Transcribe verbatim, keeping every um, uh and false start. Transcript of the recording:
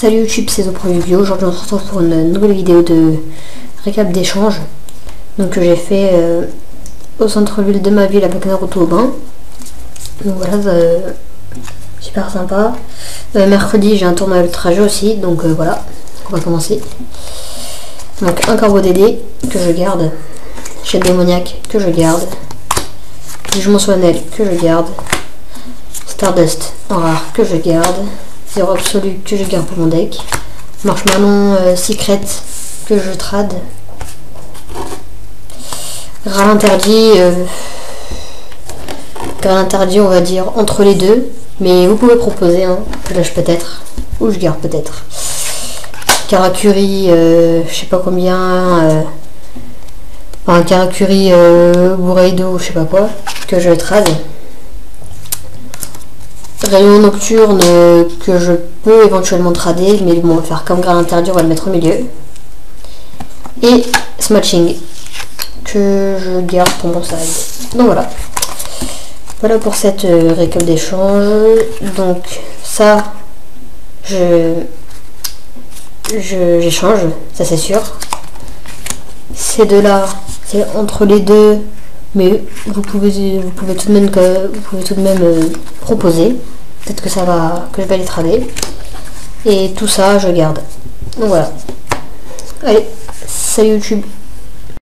Salut YouTube, c'est ZoProYugi-Oh! Aujourd'hui on se retrouve pour une nouvelle vidéo de récap d'échange donc que j'ai fait euh, au centre-ville de ma ville avec Naruto au bain. Donc voilà, euh, super sympa. Euh, mercredi j'ai un tournoi ultra jeu aussi, donc euh, voilà, on va commencer. Donc un Corbeau Dédé que je garde, Chaîne Démoniaque que je garde, Jugement Solennel que je garde, Stardust en rare que je garde, Zéro Absolu que je garde pour mon deck, Marshmallow euh, Secret que je trade, Graal interdit, euh, Graal interdit on va dire entre les deux, mais vous pouvez proposer, hein, je lâche peut-être, ou je garde peut-être. Karakuri, euh, je sais pas combien, euh, enfin Karakuri euh, Bureido, je sais pas quoi, que je trade. Rayon nocturne euh, que je peux éventuellement trader, mais bon, on va faire comme Graal interdit, on va le mettre au milieu. Et Smashing que je garde pour mon side. Donc voilà. Voilà pour cette euh, récap d'échange. Donc ça, je j'échange, ça c'est sûr. Ces deux-là, c'est entre les deux, mais vous pouvez, vous pouvez tout de même, vous pouvez tout de même euh, proposer. Peut-être que ça va, que je vais les trader. Et tout ça, je garde. Donc voilà. Allez, salut YouTube.